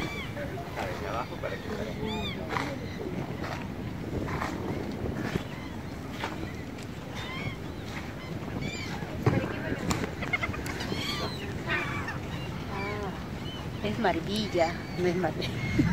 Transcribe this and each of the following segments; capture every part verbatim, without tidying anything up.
Cabeza abajo para que salga. Es Marbilla, no es Marbella.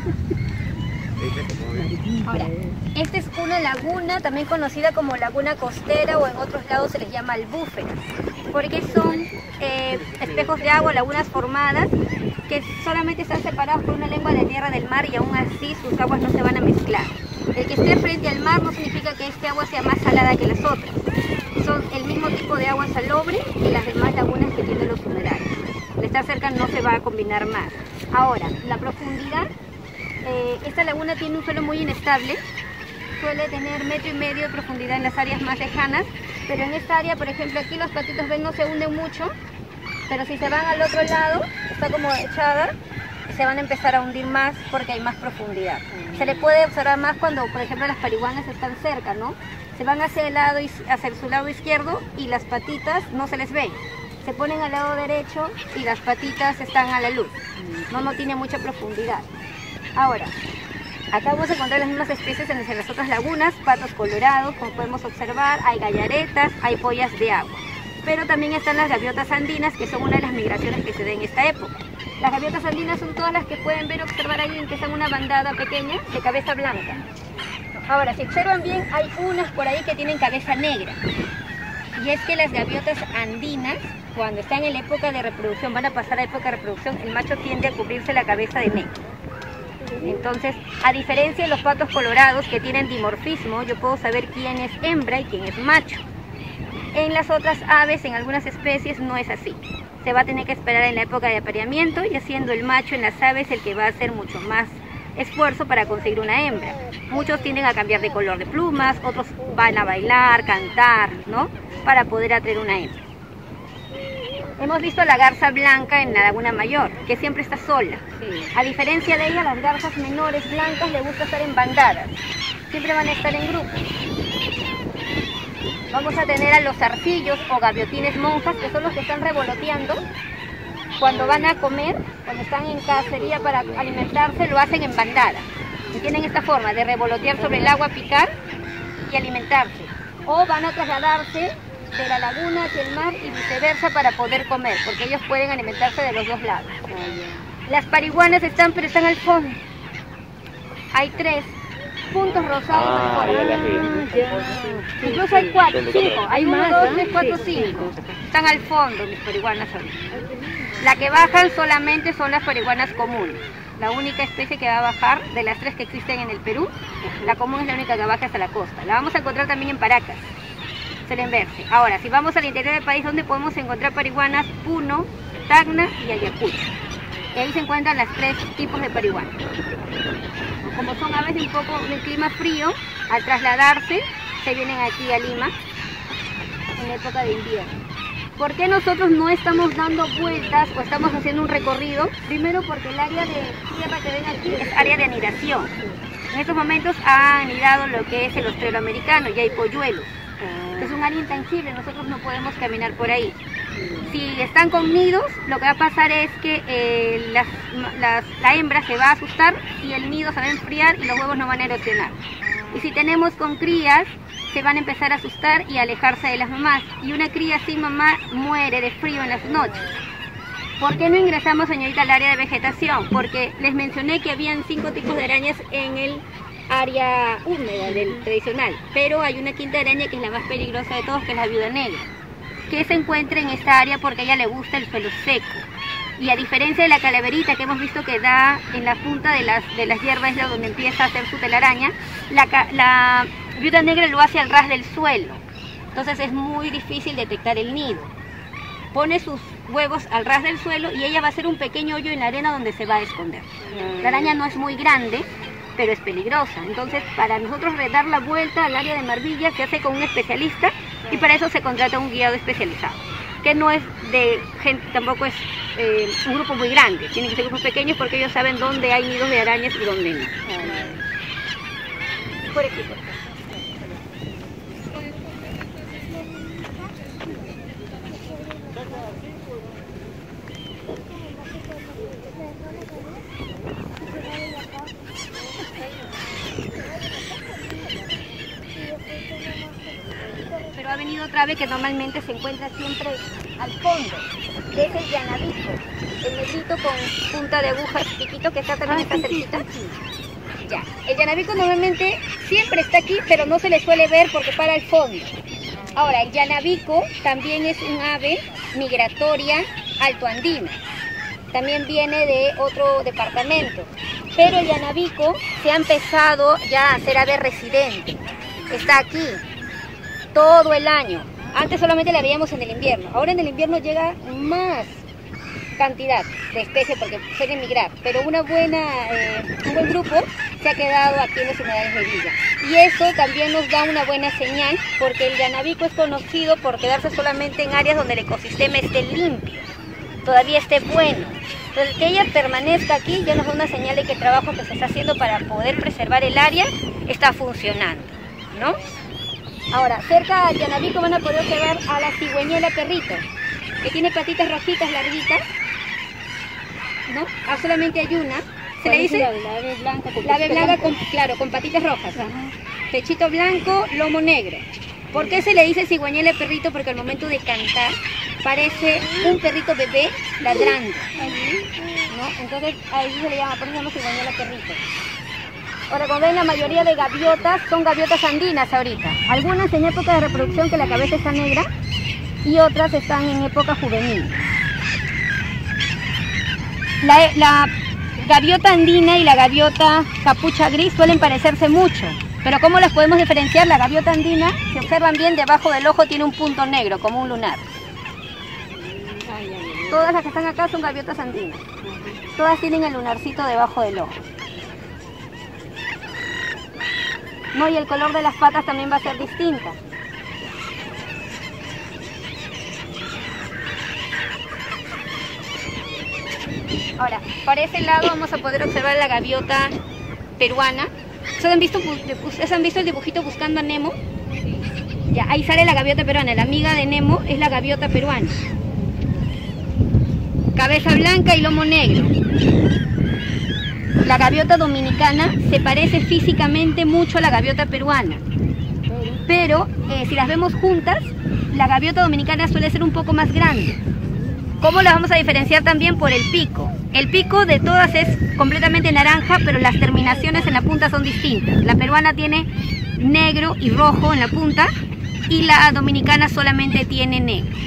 Ahora, esta es una laguna, también conocida como laguna costera, o en otros lados se les llama albúfera, porque son eh, espejos de agua, lagunas formadas, que solamente están separados por una lengua de tierra del mar, y aún así sus aguas no se van a mezclar. El que esté frente al mar no significa que este agua sea más salada que las otras. Son el mismo tipo de agua salobre que las demás lagunas que tienen los humedales. Al estar cerca no se va a combinar más. Ahora, la profundidad. Eh, esta laguna tiene un suelo muy inestable, suele tener metro y medio de profundidad en las áreas más lejanas, pero en esta área, por ejemplo, aquí los patitos ven no se hunden mucho, pero si se van al otro lado, está como echada, se van a empezar a hundir más porque hay más profundidad. Se le puede observar más cuando, por ejemplo, las parihuanas están cerca, ¿no? Se van hacia el lado, hacia su lado izquierdo y las patitas no se les ven. Se ponen al lado derecho y las patitas están a la luz. No, no tiene mucha profundidad. Ahora, acá vamos a encontrar las mismas especies en las otras lagunas, patos colorados, como podemos observar, hay gallaretas, hay pollas de agua. Pero también están las gaviotas andinas, que son una de las migraciones que se da en esta época. Las gaviotas andinas son todas las que pueden ver, observar ahí, en que están una bandada pequeña de cabeza blanca. Ahora, si observan bien, hay unas por ahí que tienen cabeza negra. Y es que las gaviotas andinas, cuando están en la época de reproducción, van a pasar a época de reproducción, el macho tiende a cubrirse la cabeza de negro. Entonces, a diferencia de los patos colorados que tienen dimorfismo, yo puedo saber quién es hembra y quién es macho. En las otras aves, en algunas especies, no es así. Se va a tener que esperar en la época de apareamiento, y siendo el macho en las aves el que va a hacer mucho más esfuerzo para conseguir una hembra. Muchos tienden a cambiar de color de plumas, otros van a bailar, cantar, ¿no? Para poder atraer una hembra. Hemos visto la garza blanca en la laguna mayor, que siempre está sola. A diferencia de ella, las garzas menores blancas le gusta estar en bandadas. Siempre van a estar en grupos. Vamos a tener a los zarcillos o gaviotines monjas, que son los que están revoloteando. Cuando van a comer, cuando están en cacería para alimentarse, lo hacen en bandada. Y tienen esta forma de revolotear sobre el agua, picar y alimentarse. O van a trasladarse de la laguna hacia el mar y viceversa para poder comer, porque ellos pueden alimentarse de los dos lados. Las parihuanas están, pero están al fondo. Hay tres puntos rosados Ah, al ya fondo. las vi. Incluso hay cuatro, cinco. Hay uno, dos, tres, cuatro, cinco. Están al fondo mis parihuanas ahorita. La que bajan solamente son las parihuanas comunes. La única especie que va a bajar de las tres que existen en el Perú, la común es la única que baja hasta la costa. La vamos a encontrar también en Paracas. Suelen verse. Ahora, si vamos al interior del país, donde podemos encontrar parihuanas, Puno, Tacna y Ayacucho. Y ahí se encuentran los tres tipos de parihuanas. Como son aves de un poco de clima frío, al trasladarse, se vienen aquí a Lima en época de invierno. ¿Por qué nosotros no estamos dando vueltas o estamos haciendo un recorrido? Primero porque el área de tierra que ven aquí es área de anidación. En estos momentos ha anidado lo que es el ostrero americano y hay polluelos. Es un área intangible, nosotros no podemos caminar por ahí. Si están con nidos, lo que va a pasar es que eh, las, las, la hembra se va a asustar y el nido se va a enfriar y los huevos no van a erosionar. Y si tenemos con crías, se van a empezar a asustar y a alejarse de las mamás. Y una cría sin mamá muere de frío en las noches. ¿Por qué no ingresamos, señorita, al área de vegetación? Porque les mencioné que habían cinco tipos de arañas en el área húmeda del tradicional, pero hay una quinta araña que es la más peligrosa de todos, que es la viuda negra, que se encuentra en esta área porque a ella le gusta el suelo seco. Y a diferencia de la calaverita que hemos visto que da en la punta de las, de las hierbas, es donde empieza a hacer su telaraña, la, la viuda negra lo hace al ras del suelo. Entonces es muy difícil detectar el nido. Pone sus huevos al ras del suelo y ella va a hacer un pequeño hoyo en la arena donde se va a esconder. La araña no es muy grande, pero es peligrosa. Entonces, para nosotros dar la vuelta al área de Marbilla se hace con un especialista, y para eso se contrata un guiado especializado, que no es de gente, tampoco es eh, un grupo muy grande, tienen que ser grupos pequeños porque ellos saben dónde hay nidos de arañas y dónde no. Por aquí, por aquí. otra ave que normalmente se encuentra siempre al fondo, que es el llanabico, el negrito con punta de agujas, piquito que está también está cerquita. Ya, el llanabico normalmente siempre está aquí, pero no se le suele ver porque para al fondo. Ahora, el llanabico también es un ave migratoria altoandina. También viene de otro departamento. Pero el llanabico se ha empezado ya a ser ave residente. Está aquí todo el año. Antes solamente la veíamos en el invierno. Ahora en el invierno llega más cantidad de especies porque suelen migrar. Pero una buena, eh, un buen grupo se ha quedado aquí en los humedales de Villa. Y eso también nos da una buena señal porque el llanabico es conocido por quedarse solamente en áreas donde el ecosistema esté limpio, todavía esté bueno. Entonces que ella permanezca aquí ya nos da una señal de que el trabajo que se está haciendo para poder preservar el área está funcionando, ¿no? Ahora, cerca al llanabico van a poder observar a la cigüeñela perrito, que tiene patitas rojitas larguitas, ¿no? Ah, solamente hay una. Se le dice la ave blanca con la ave pechito blanca, blanco. con, claro, con patitas rojas, pechito blanco, lomo negro. ¿Por qué se le dice cigüeñela perrito? Porque al momento de cantar parece un perrito bebé ladrando, ¿no? Entonces a eso se le llama, por eso se llama cigüeñela perrito. Ahora, como ven, la mayoría de gaviotas son gaviotas andinas ahorita. Algunas en época de reproducción que la cabeza está negra y otras están en época juvenil. La, la gaviota andina y la gaviota capucha gris suelen parecerse mucho, pero ¿cómo las podemos diferenciar? La gaviota andina, si observan bien, debajo del ojo tiene un punto negro, como un lunar. Todas las que están acá son gaviotas andinas. Todas tienen el lunarcito debajo del ojo. No, y el color de las patas también va a ser distinta. Ahora, para ese lado vamos a poder observar la gaviota peruana. ¿Ustedes han visto, ¿ustedes han visto el dibujito Buscando a Nemo? Ya, ahí sale la gaviota peruana. La amiga de Nemo es la gaviota peruana. Cabeza blanca y lomo negro. La gaviota dominicana se parece físicamente mucho a la gaviota peruana, pero eh, si las vemos juntas, la gaviota dominicana suele ser un poco más grande. ¿Cómo la vamos a diferenciar? También por el pico. El pico de todas es completamente naranja, pero las terminaciones en la punta son distintas. La peruana tiene negro y rojo en la punta y la dominicana solamente tiene negro.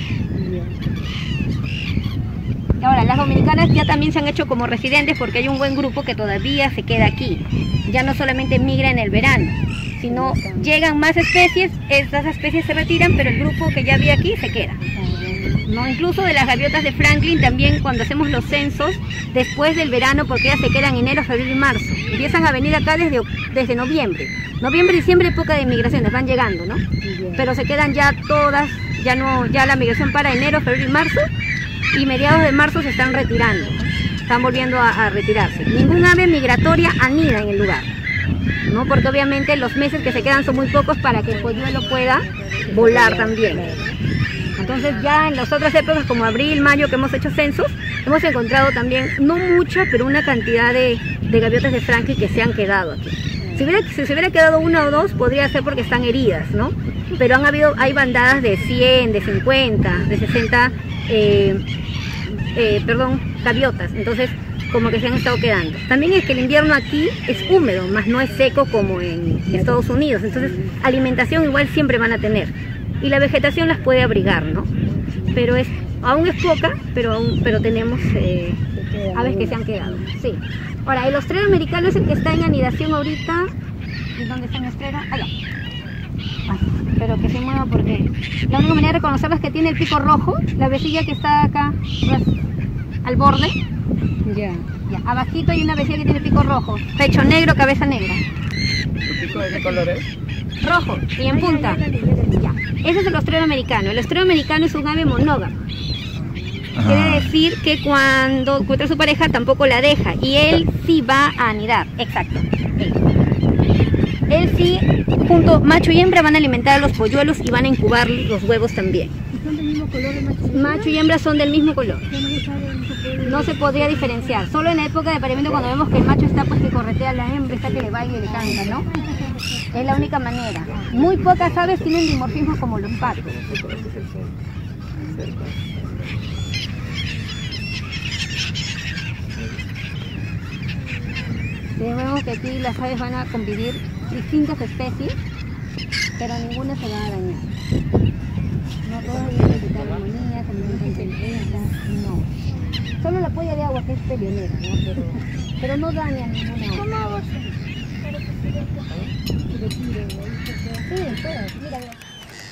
Ahora, las dominicanas ya también se han hecho como residentes porque hay un buen grupo que todavía se queda aquí. Ya no solamente migra en el verano, sino llegan más especies, estas especies se retiran, pero el grupo que ya había aquí se queda. ¿No? Incluso de las gaviotas de Franklin también cuando hacemos los censos, después del verano, porque ellas se quedan enero, febrero y marzo. Empiezan a venir acá desde, desde noviembre. Noviembre y diciembre época de migraciones, van llegando, ¿no? Pero se quedan ya todas, ya no, ya la migración para enero, febrero y marzo. Y mediados de marzo se están retirando, están volviendo a, a retirarse. Ningún ave migratoria anida en el lugar, ¿no? Porque obviamente los meses que se quedan son muy pocos para que el polluelo pueda volar también. Entonces ya en las otras épocas como abril, mayo que hemos hecho censos, hemos encontrado también, no mucha, pero una cantidad de, de gaviotas de Franklin que se han quedado aquí. Si, hubiera, si se hubiera quedado una o dos podría ser porque están heridas, ¿no? Pero han habido, hay bandadas de cien, de cincuenta, de sesenta, eh, eh, perdón, gaviotas, entonces como que se han estado quedando. También es que el invierno aquí es húmedo, más no es seco como en Estados Unidos, entonces alimentación igual siempre van a tener y la vegetación las puede abrigar, ¿no? Pero es, aún es poca, pero, aún, pero tenemos eh, aves que se han quedado, sí. Ahora, el ostrero americano es el que está en anidación ahorita. ¿Dónde está el ostrero? Allá. Ay, pero que se mueva porque la única manera de reconocerlo es que tiene el pico rojo, la vecilla que está acá pues, al borde. Ya. Ya. Abajito hay una vecilla que tiene pico rojo, pecho negro, cabeza negra. ¿Tu pico de qué color es? Rojo y en punta. Ya. Ese es el ostrero americano. El ostrero americano es un ave monógamo. Quiere decir que cuando encuentra a su pareja tampoco la deja y él sí va a anidar. Exacto. Él sí, junto macho y hembra, van a alimentar a los polluelos y van a incubar los huevos también. ¿Son del mismo color de macho y hembra? Macho y hembra son del mismo color. Ya no se sabe, no se puede- No se podría diferenciar. Solo en la época de apareamiento cuando vemos que el macho está pues que corre corretea a la hembra, está que le baile y le canta, ¿no? Es la única manera. Muy pocas aves tienen dimorfismo como los patos. Vemos que aquí las aves van a convivir distintas especies, pero ninguna se va a dañar. No todas vienen de tal armonía, también de no. Solo la polla de agua que es peleonera, ¿no? Pero, pero no daña ninguna. ¿Cómo hago eso? Sí, todas, mira, mira.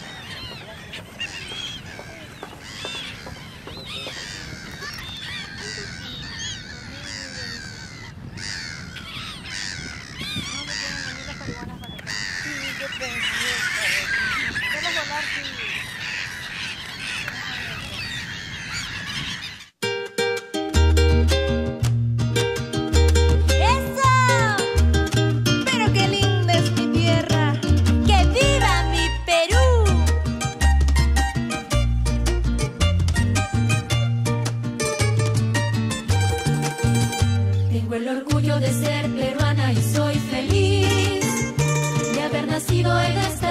Tengo el orgullo de ser peruana y soy feliz de haber nacido en esta